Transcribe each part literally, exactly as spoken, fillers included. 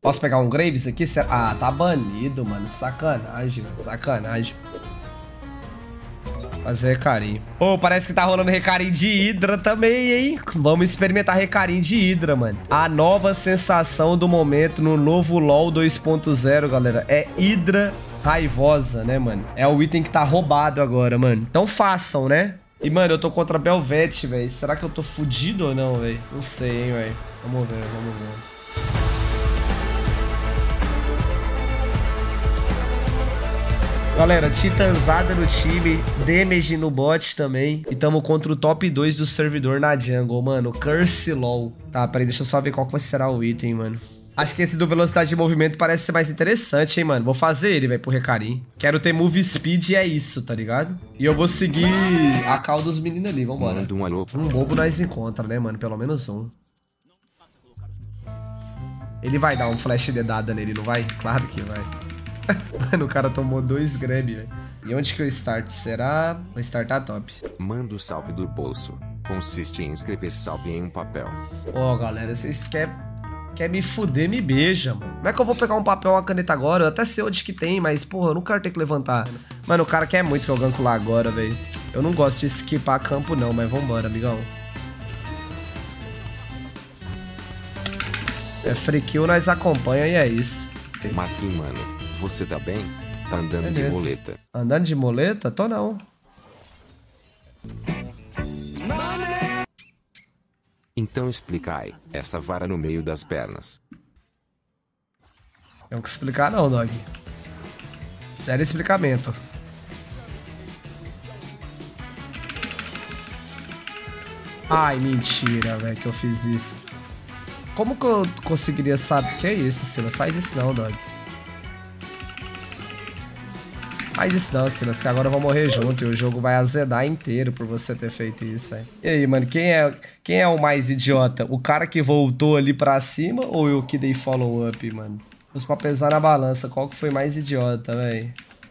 Posso pegar um Graves aqui? Ah, tá banido, mano. Sacanagem, mano. Sacanagem. Fazer recarinho. Ô, oh, parece que tá rolando recarinho de Hydra também, hein? Vamos experimentar recarinho de Hydra, mano. A nova sensação do momento no novo LoL dois ponto zero, galera, é Hydra raivosa, né, mano? É o item que tá roubado agora, mano. Então façam, né? E, mano, eu tô contra a Belvete, velho. Será que eu tô fudido ou não, velho? Não sei, hein, velho. Vamos ver, vamos ver. Galera, Titansada no time, Damage no bot também. E tamo contra o top dois do servidor na jungle, mano. Curse LOL. Tá, peraí, deixa eu só ver qual que será o item, mano. Acho que esse do velocidade de movimento parece ser mais interessante, hein, mano. Vou fazer ele, velho, pro recarim. Quero ter move speed e é isso, tá ligado? E eu vou seguir a call dos meninos ali, vambora. Um, alô. um bobo nós encontra, né, mano? Pelo menos um. Ele vai dar um flash dedada nele, não vai? Claro que vai. Mano, o cara tomou dois grab, velho. E onde que eu start? Será? Vou startar top. Manda o salve do bolso. Consiste em escrever salve em um papel. Ó, oh, galera, vocês querem quer me fuder, me beija, mano. Como é que eu vou pegar um papel e uma caneta agora? Eu até sei onde que tem, mas, porra, eu não quero ter que levantar. Mano, o cara quer muito que eu ganko lá agora, velho. Eu não gosto de skipar campo, não, mas vambora, amigão. É free kill, nós acompanha e é isso. Matu, mano. Você tá bem? Tá andando Beleza. de moleta. Andando de moleta? Tô não. Então explica aí, essa vara no meio das pernas. Não que explicar não, dog. Sério explicamento. Ai, mentira, velho, que eu fiz isso. Como que eu conseguiria saber? Que é isso, Silas? Faz isso não, dog. Faz isso não, Silas, que agora eu vou morrer junto e o jogo vai azedar inteiro por você ter feito isso aí. E aí, mano, quem é, quem é o mais idiota? O cara que voltou ali pra cima ou eu que dei follow up, mano? Os pra pesar na balança, qual que foi mais idiota, velho?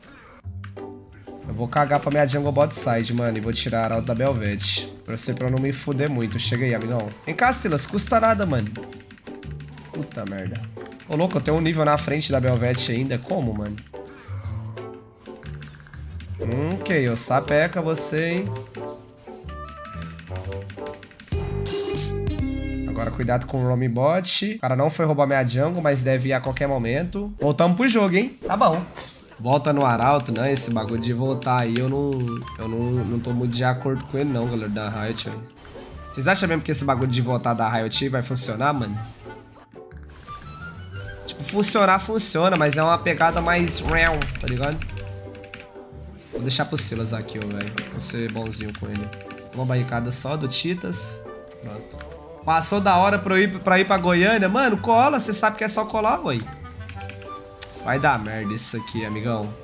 Eu vou cagar pra minha jungle bot side, mano, e vou tirar a arauto da Belvete. Pra ser pra eu não me fuder muito. Chega aí, amigão. Vem cá, Silas, custa nada, mano. Puta merda. Ô, louco, eu tenho um nível na frente da Belvete ainda. Como, mano? Hum, que eu sapeca você, hein? Agora cuidado com o roam bot. O cara não foi roubar minha jungle, mas deve ir a qualquer momento. Voltamos pro jogo, hein? Tá bom. Volta no arauto, né? Esse bagulho de voltar aí, eu não... Eu não, não tô muito de acordo com ele não, galera, da Riot, velho. Vocês acham mesmo que esse bagulho de voltar da Riot vai funcionar, mano? Tipo, funcionar, funciona, mas é uma pegada mais... Tá ligado? Vou deixar pro Silas aqui, ó, velho. Vou ser bonzinho com ele. Uma barricada só do Titas. Pronto. Passou da hora pra eu ir pra, ir pra Goiânia? Mano, cola. Você sabe que é só colar, ué. Vai dar merda isso aqui, amigão.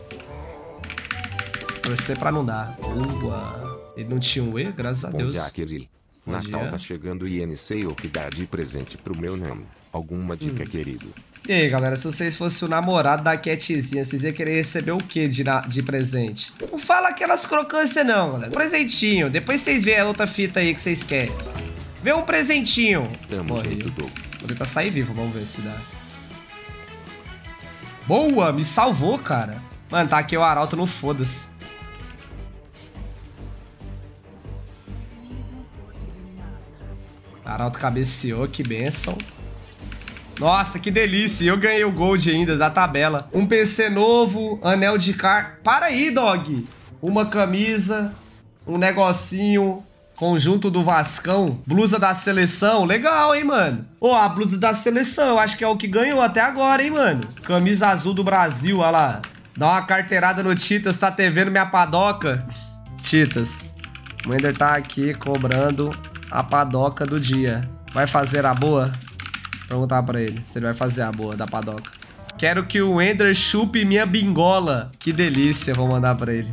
Torcer pra não dar. Boa. Ele não tinha um E? Graças a Deus. Bom dia, querido. Natal tá chegando e não sei o que dar de presente pro meu nome. Alguma dica, hum. querido? E aí, galera, se vocês fossem o namorado da Catzinha, vocês iam querer receber o que de, de presente? Não fala aquelas crocâncias não, galera. Presentinho. Depois vocês veem a outra fita aí que vocês querem. Vê um presentinho. Tamo junto, Doug. Vou tentar sair vivo, vamos ver se dá. Boa, me salvou, cara. Mano, tá aqui o arauto no foda-se. Arauto cabeceou, que bênção. Nossa, que delícia. Eu ganhei o gold ainda da tabela. Um P C novo, anel de car... Para aí, dog. Uma camisa, um negocinho, conjunto do Vascão, blusa da seleção. Legal, hein, mano? Ô, oh, a blusa da seleção, eu acho que é o que ganhou até agora, hein, mano? Camisa azul do Brasil, olha lá. Dá uma carteirada no Titas, tá te vendo minha padoca? Titas, o Ender tá aqui cobrando a padoca do dia. Vai fazer a boa? Perguntar pra ele se ele vai fazer a boa da padoca. Quero que o Ender chupe minha bingola. Que delícia, vou mandar pra ele.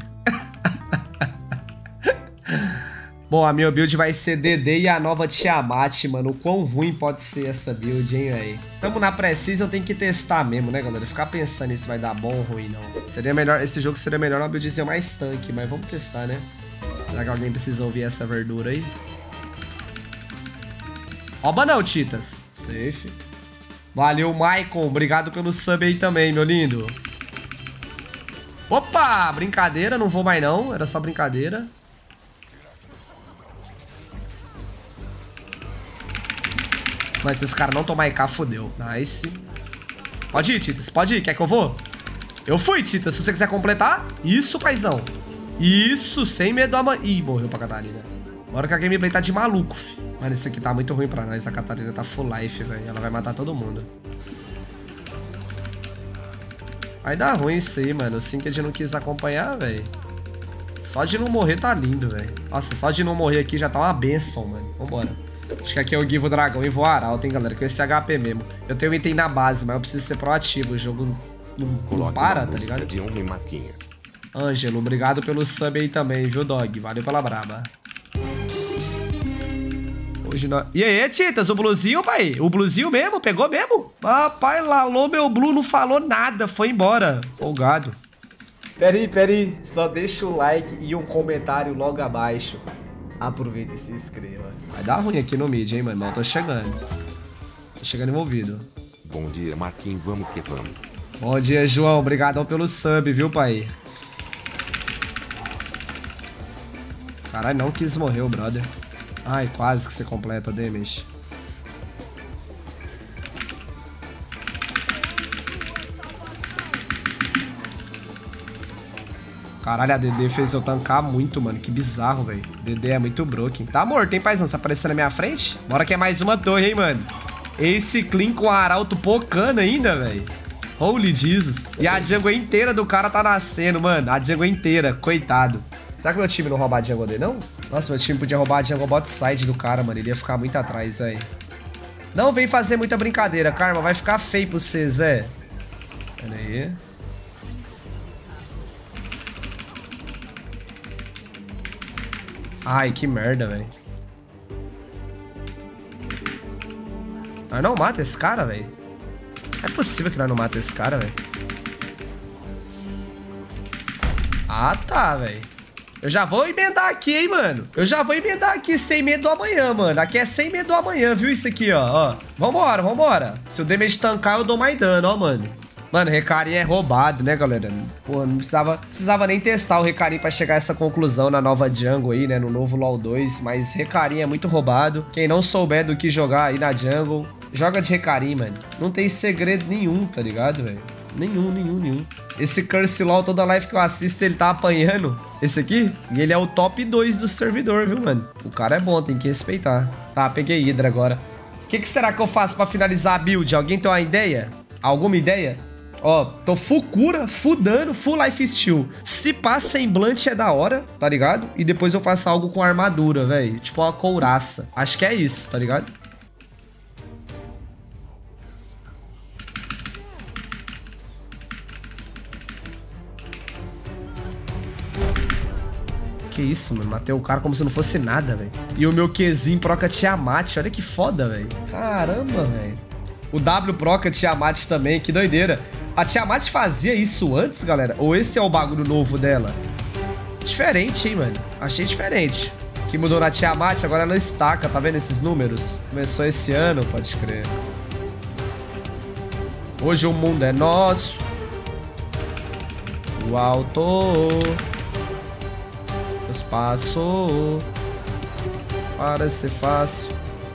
Bom, a minha build vai ser D D e a nova Tiamat, mano. O quão ruim pode ser essa build, hein, velho? Tamo na Precision, tem que testar mesmo, né, galera? Ficar pensando se vai dar bom ou ruim, não. Seria melhor, esse jogo seria melhor uma buildzinha mais tanque, mas vamos testar, né? Será que alguém precisa ouvir essa verdura aí? Rouba não, Titas. Safe. Valeu, Maicon. Obrigado pelo sub aí também, meu lindo. Opa, brincadeira. Não vou mais não. Era só brincadeira. Mas se esse cara não tomar I K, fodeu. Nice. Pode ir, Titas. Pode ir. Quer que eu vou? Eu fui, Titas. Se você quiser completar. Isso, paizão. Isso. Sem medo. Ama... Ih, morreu pra Catarina. Bora que a gameplay tá de maluco, fi. Mano, esse aqui tá muito ruim pra nós. A Catarina tá full life, velho. Ela vai matar todo mundo. Vai dar ruim isso aí, mano. O Sinked não quis acompanhar, velho. Só de não morrer tá lindo, velho. Nossa, só de não morrer aqui já tá uma benção, mano. Vambora. Acho que aqui eu guivo o dragão e vou arauto, hein, galera. Com esse H P mesmo. Eu tenho item na base, mas eu preciso ser proativo. O jogo não, não para, tá ligado? De um Marquinha. Ângelo, obrigado pelo sub aí também, viu, dog? Valeu pela braba. Hoje nós... E aí, Titas, o bluezinho, pai? O bluezinho mesmo? Pegou mesmo? Papai, lalou meu blue, não falou nada, foi embora. Folgado. Pera aí, pera aí. Só deixa o like e um comentário logo abaixo. Aproveita e se inscreva. Vai dar ruim aqui no mid, hein, mano? Mas eu tô chegando. Tô chegando envolvido. Bom dia, Marquinhos. Vamos que vamos. Bom dia, João. Obrigadão pelo sub, viu, pai? Caralho, não quis morrer o brother. Ai, quase que você completa, damage. Caralho, a D D fez eu tancar muito, mano. Que bizarro, velho. D D é muito broken. Tá morto, hein, paizão? Você apareceu na minha frente? Bora que é mais uma torre, hein, mano. Esse clean com arauto pocando ainda, velho. Holy Jesus. E a jungle inteira do cara tá nascendo, mano. A jungle inteira. Coitado. Será que meu time não roubar a jungle dele, não? Nossa, meu time podia roubar a jungle bot side do cara, mano. Ele ia ficar muito atrás, velho. Não vem fazer muita brincadeira, Karma. Vai ficar feio pra você, Zé. Pera aí. Ai, que merda, velho. Nós não mata esse cara, velho. Não é possível que nós não mata esse cara, velho. Ah, tá, velho. Eu já vou emendar aqui, hein, mano. Eu já vou emendar aqui sem medo do amanhã, mano. Aqui é sem medo do amanhã, viu isso aqui, ó. ó. Vambora, vambora. Se o damage tancar, eu dou mais dano, ó, mano. Mano, Recarim é roubado, né, galera? Pô, não precisava, precisava nem testar o Recarim pra chegar a essa conclusão na nova jungle aí, né? No novo LoL dois. Mas Recarim é muito roubado. Quem não souber do que jogar aí na jungle, joga de Recarim, mano. Não tem segredo nenhum, tá ligado, velho? Nenhum, nenhum, nenhum. Esse Curse LoL, toda live que eu assisto, ele tá apanhando. Esse aqui, e ele é o top dois do servidor, viu, mano? O cara é bom, tem que respeitar. Tá, peguei Hydra agora. O que, que será que eu faço pra finalizar a build? Alguém tem uma ideia? Alguma ideia? Ó, tô full cura, full dano, full life steal. Se passa semblante é da hora, tá ligado? E depois eu faço algo com armadura, velho. Tipo uma couraça. Acho que é isso, tá ligado? Que isso, mano. Matei o cara como se não fosse nada, velho. E o meu Qzinho proca Tiamat. Olha que foda, velho. Caramba, velho. O W proca Tiamat também. Que doideira. A Tiamat fazia isso antes, galera? Ou esse é o bagulho novo dela? Diferente, hein, mano? Achei diferente. O que mudou na Tiamat, agora ela estaca. Tá vendo esses números? Começou esse ano, pode crer. Hoje o mundo é nosso. O alto... Espaço para ser fácil.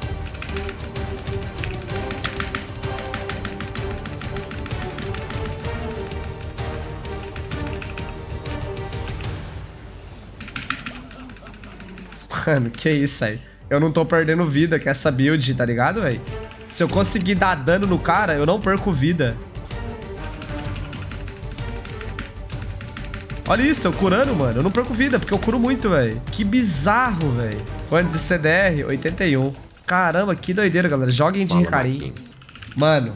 Mano, que isso aí? Eu não tô perdendo vida com essa build, tá ligado, velho? Se eu conseguir dar dano no cara, eu não perco vida. Olha isso, eu curando, mano. Eu não perco vida, porque eu curo muito, velho. Que bizarro, velho. Quanto de C D R? oitenta e um. Caramba, que doideira, galera. Joguem de Recarim. Mano.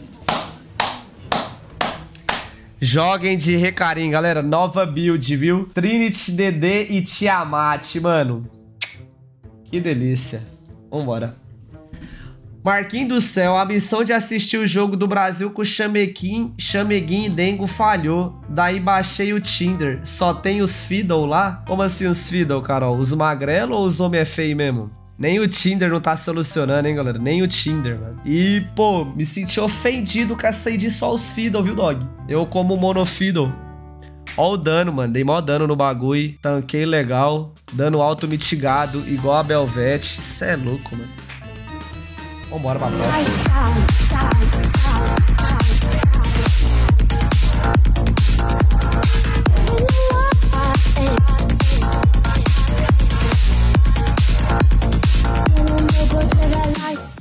Joguem de Recarim, galera. Nova build, viu? Trinity, D D e Tiamat, mano. Que delícia. Vambora. Marquinhos do céu, a missão de assistir o jogo do Brasil com o Chamequim, Chameguinho e Dengo falhou. Daí baixei o Tinder. Só tem os Fiddle lá? Como assim os Fiddle, Carol? Os magrelo ou os homem é feio mesmo? Nem o Tinder não tá solucionando, hein, galera? Nem o Tinder, mano. E, pô, me senti ofendido com essa aí de só os Fiddle, viu, dog? Eu como monofiddle. Ó o dano, mano. Dei mó dano no bagulho. Tanquei legal. Dano alto mitigado, igual a Belvete. Cê é louco, mano. Vambora pra próxima.